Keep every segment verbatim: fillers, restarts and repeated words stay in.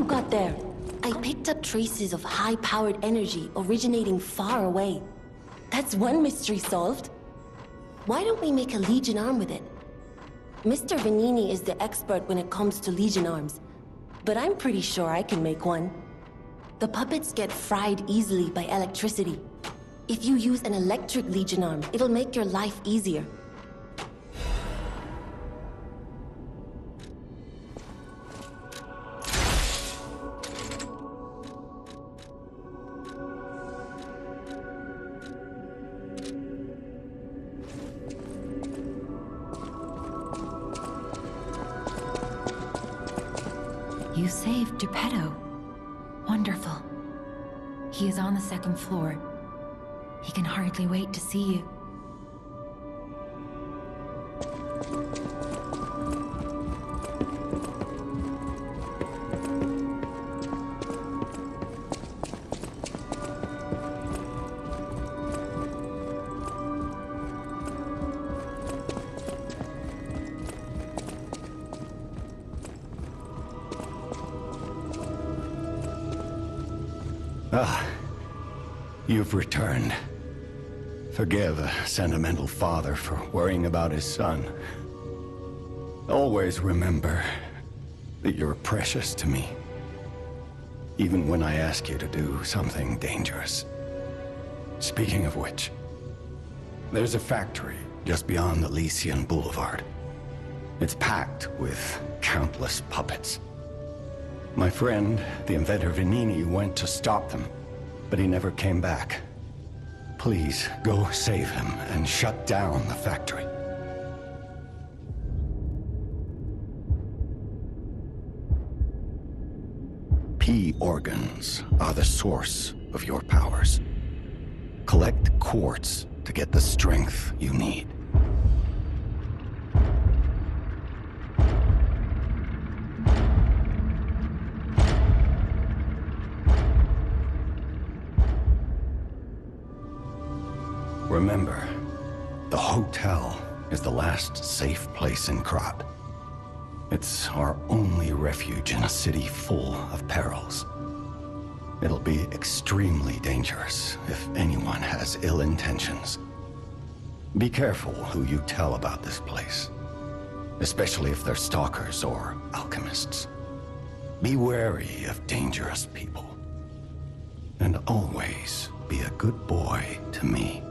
got there? I picked up traces of high-powered energy originating far away. That's one mystery solved. Why don't we make a Legion arm with it? Mister Vanini is the expert when it comes to Legion arms, but I'm pretty sure I can make one. The puppets get fried easily by electricity. If you use an electric Legion arm, it'll make your life easier. You saved Geppetto. Wonderful. He is on the second floor. He can hardly wait to see you. Ah, you've returned. Forgive a sentimental father for worrying about his son. Always remember that you're precious to me, even when I ask you to do something dangerous. Speaking of which, there's a factory just beyond Elysian Boulevard. It's packed with countless puppets. My friend, the inventor Vanini, went to stop them, but he never came back. Please, go save him and shut down the factory. P organs are the source of your powers. Collect quartz to get the strength you need. Remember, the hotel is the last safe place in Krat. It's our only refuge in a city full of perils. It'll be extremely dangerous if anyone has ill intentions. Be careful who you tell about this place, especially if they're stalkers or alchemists. Be wary of dangerous people. And always be a good boy to me.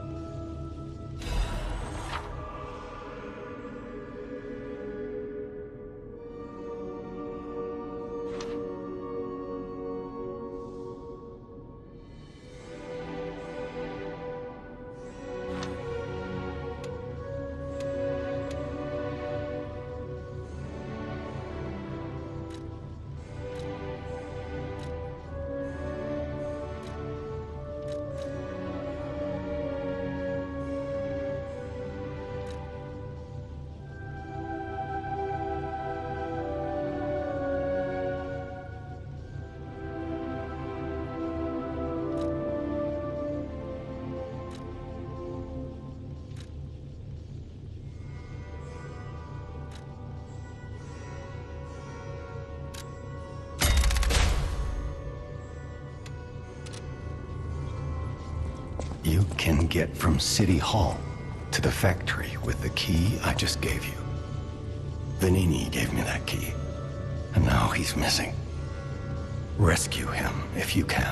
You can get from City Hall to the factory with the key I just gave you. Vanini gave me that key, and now he's missing. Rescue him if you can.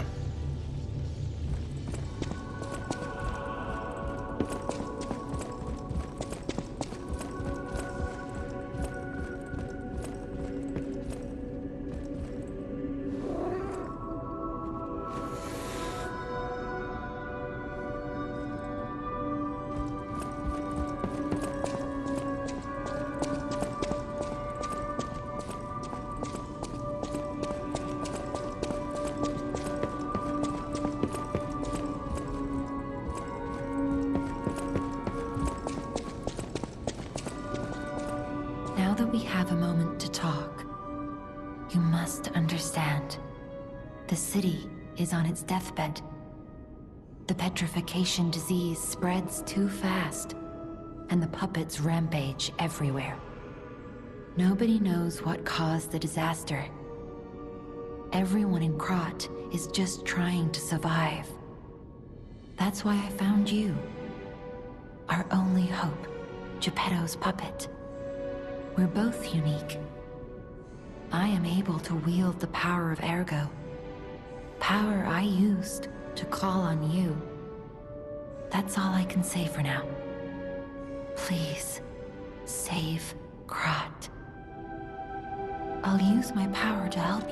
Now that we have a moment to talk, you must understand. The city is on its deathbed. The petrification disease spreads too fast, and the puppets rampage everywhere. Nobody knows what caused the disaster, Everyone in Krat is just trying to survive. That's why I found you. Our only hope, Geppetto's puppet. We're both unique. I am able to wield the power of Ergo. Power I used to call on you. That's all I can say for now. Please, save Krat. I'll use my power to help you.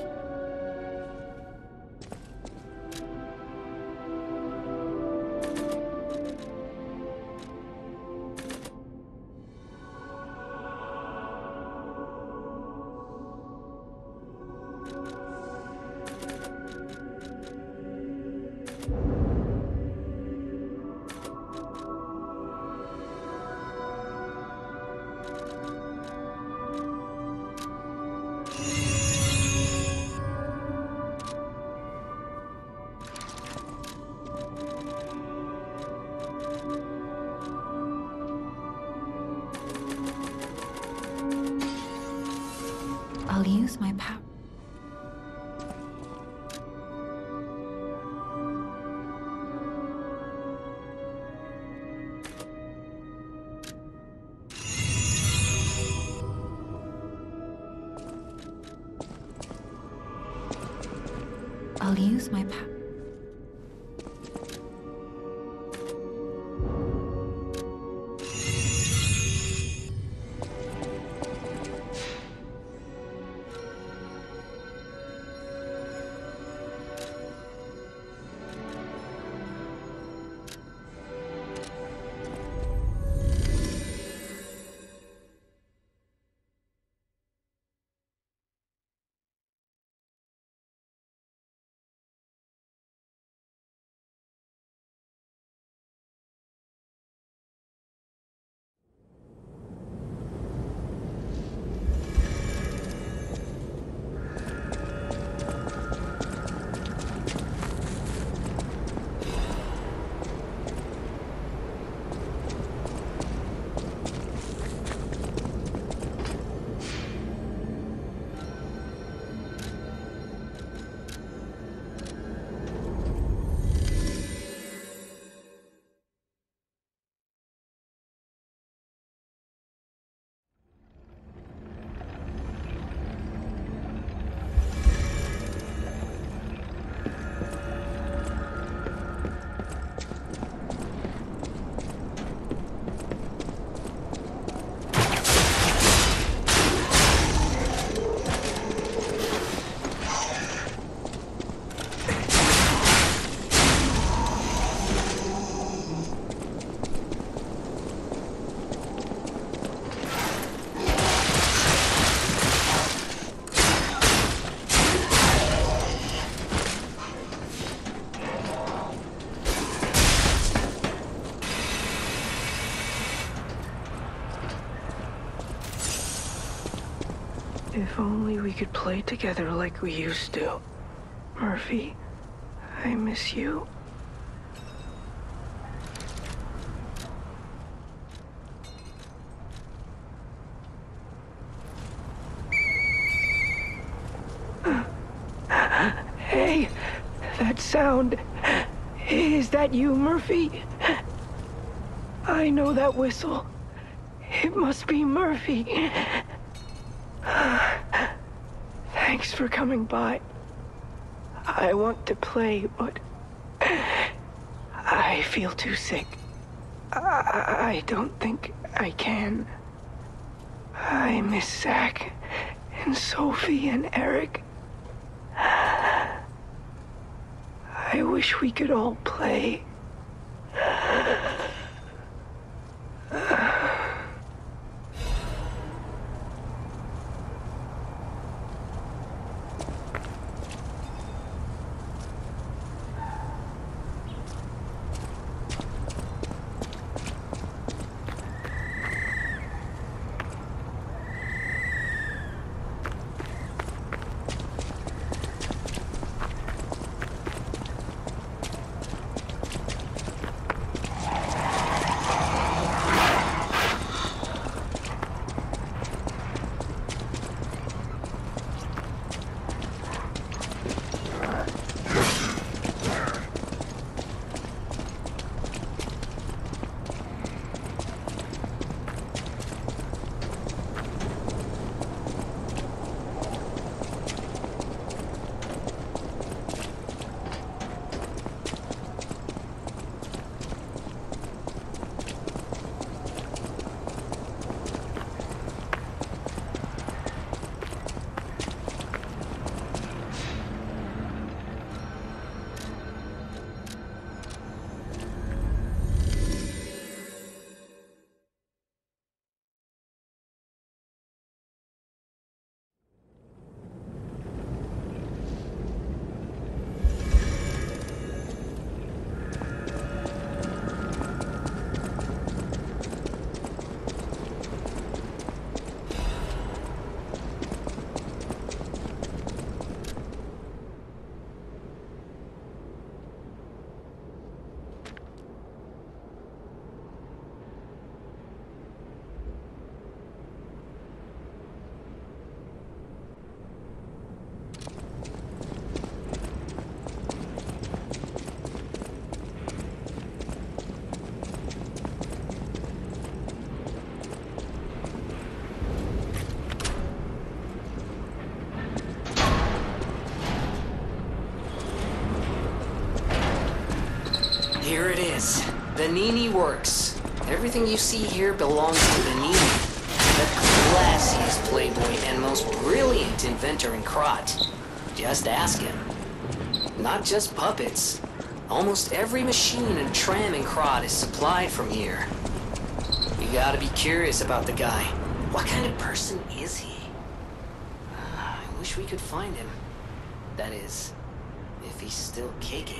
I'll use my power. I'll use my power. If only we could play together like we used to. Murphy, I miss you. Hey, that sound. Is that you, Murphy? I know that whistle. It must be Murphy. Thanks for coming by. I want to play, but I feel too sick. I, I don't think I can. I miss Zach and Sophie and Eric. I wish we could all play. Here it is. The Nini works. Everything you see here belongs to the Nini. The classiest playboy and most brilliant inventor in Krot. Just ask him. Not just puppets. Almost every machine and tram in Krot is supplied from here. You gotta be curious about the guy. What kind of person is he? Uh, I wish we could find him. That is, if he's still kicking.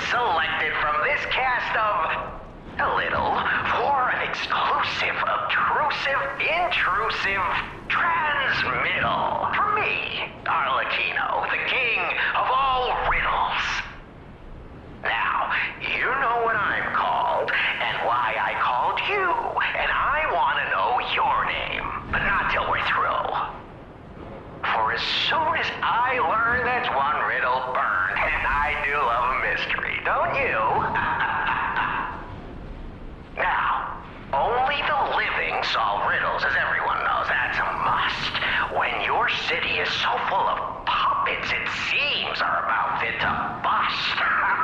selected from this cast of a little for an exclusive, obtrusive, intrusive transmittal for me, Arlecchino, the king of all riddles. Now, you know what I'm called and why I called you, and I want to know your name, but not till we're through. For as soon as I learn that's one riddle burned, and I do love a mystery, don't you? Now, only the living solve riddles, as everyone knows. That's a must. When your city is so full of puppets, it seems are about fit to bust.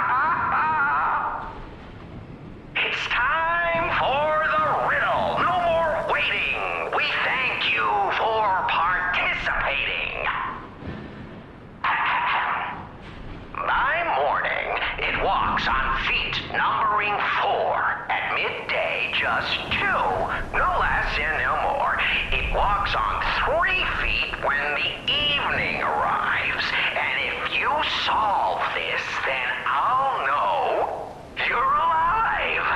It's time for the riddle. No more waiting. We thank you for participating. By morning, it walks on feet numbering four. At midday, just two. No less and no more. It walks on three feet when the evening arrives. And if you solve this, then I'll know you're alive.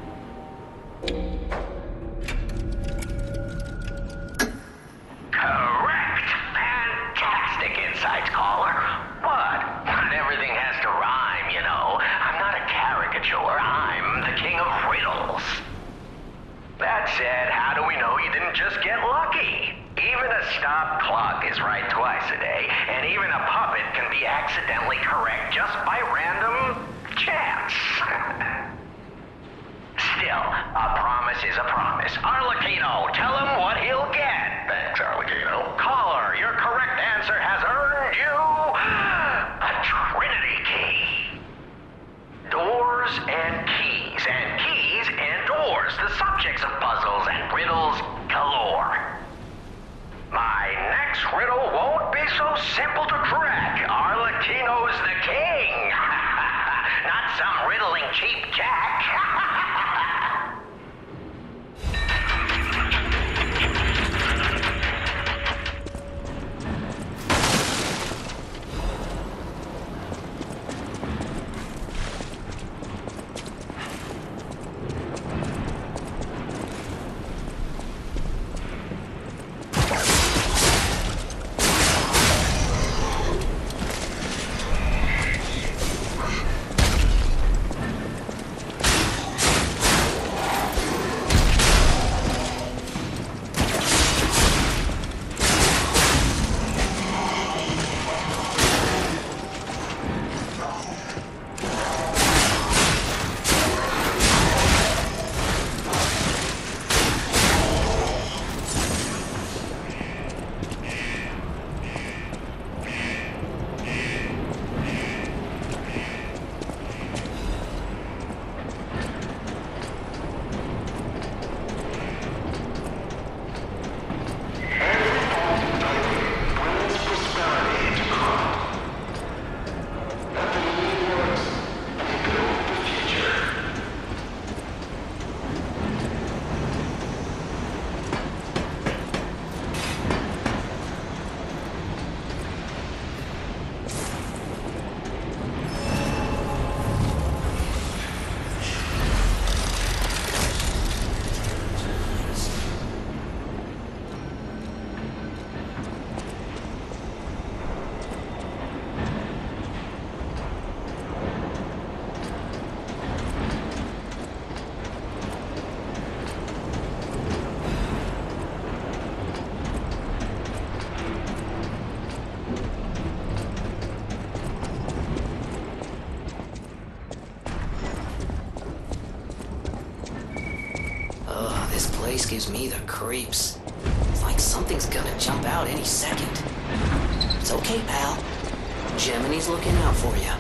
Correct. Fantastic insights, caller. What? Not everything has to rhyme, you know. I'm not a caricature. I'm the king of riddles. That said, how do we know you didn't just get lucky? Even a stopped clock is right twice a day, and even a puppet can be accidentally correct just by random chance. Still, a promise is a promise. Arlecchino, tell him what he'll get. Thanks, Arlecchino. Caller, your correct answer has earned you a Trinity key. Doors and keys, and keys and doors, the subjects of puzzles and riddles galore. My next riddle won't be so simple to crack. Arlecchino's the king. Not some riddling cheap jack. place gives me the creeps. It's like something's gonna jump out any second. It's okay, pal. Gemini's looking out for you.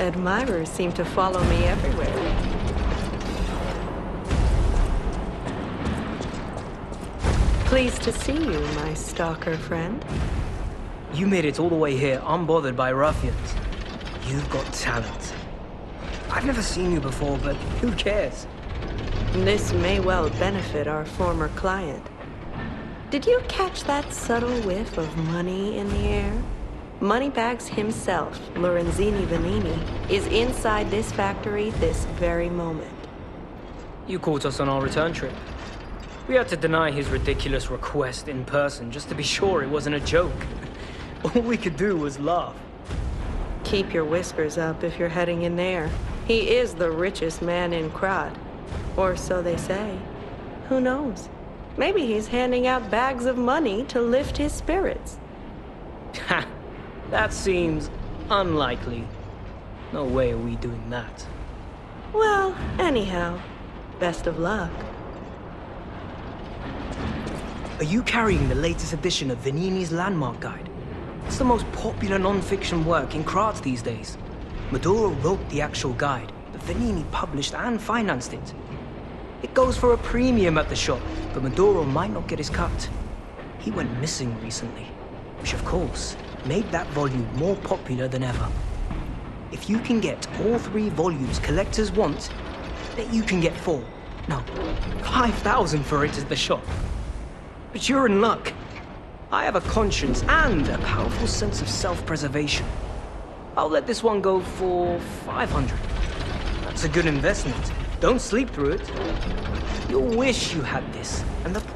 Admirers seem to follow me everywhere. Pleased to see you, my stalker friend. You made it all the way here unbothered by ruffians. You've got talent. I've never seen you before, but who cares? This may well benefit our former client. Did you catch that subtle whiff of money in the air? Moneybags himself, Lorenzini Vanini, is inside this factory this very moment. You caught us on our return trip. We had to deny his ridiculous request in person just to be sure it wasn't a joke. All we could do was laugh. Keep your whiskers up if you're heading in there. He is the richest man in Krat. Or so they say. Who knows? Maybe he's handing out bags of money to lift his spirits. Ha! That seems unlikely. No way are we doing that. Well, anyhow, best of luck. Are you carrying the latest edition of Vanini's Landmark Guide? It's the most popular non-fiction work in Krat these days. Maduro wrote the actual guide, but Vanini published and financed it. It goes for a premium at the shop, but Maduro might not get his cut. He went missing recently, which of course made that volume more popular than ever. If you can get all three volumes collectors want, then you can get four. No, five thousand for it at the shop. But you're in luck. I have a conscience and a powerful sense of self-preservation. I'll let this one go for five hundred. That's a good investment. Don't sleep through it. You'll wish you had this, and the...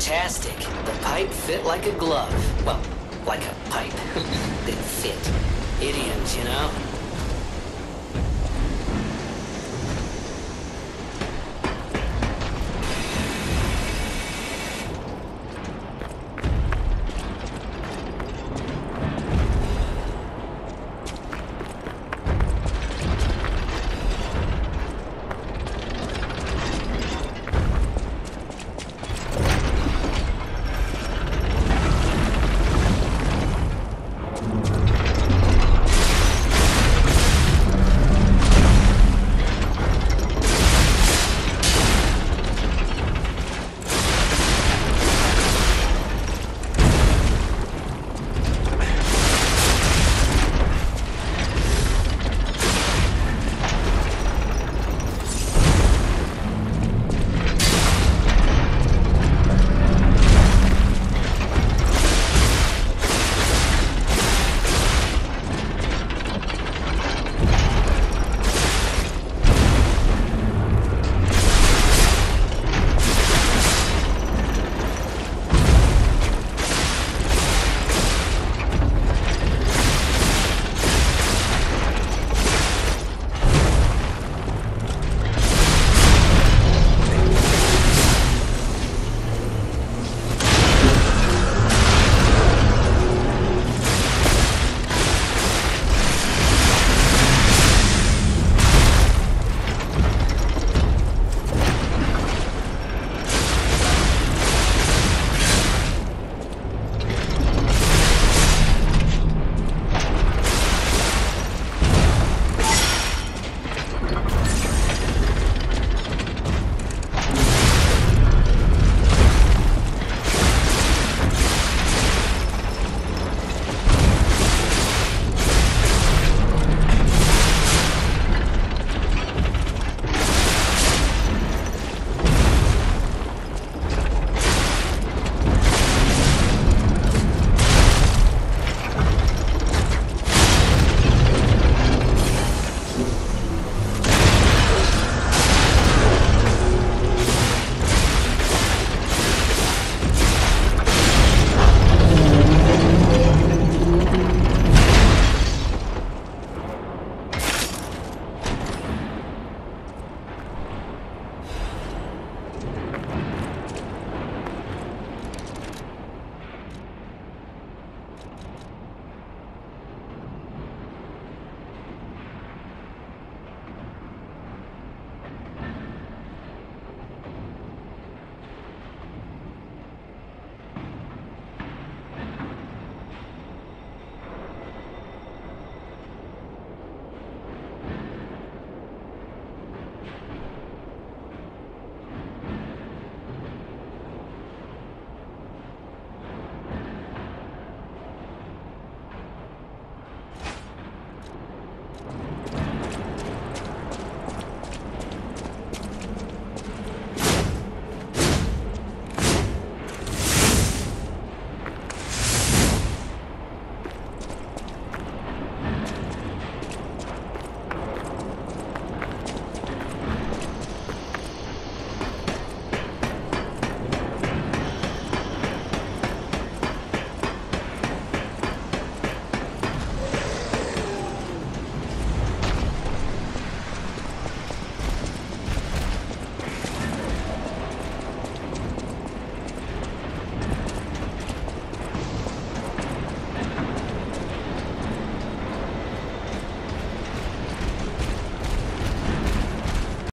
fantastic. The pipe fit like a glove. Well, like a pipe. It fit. Idioms, you know?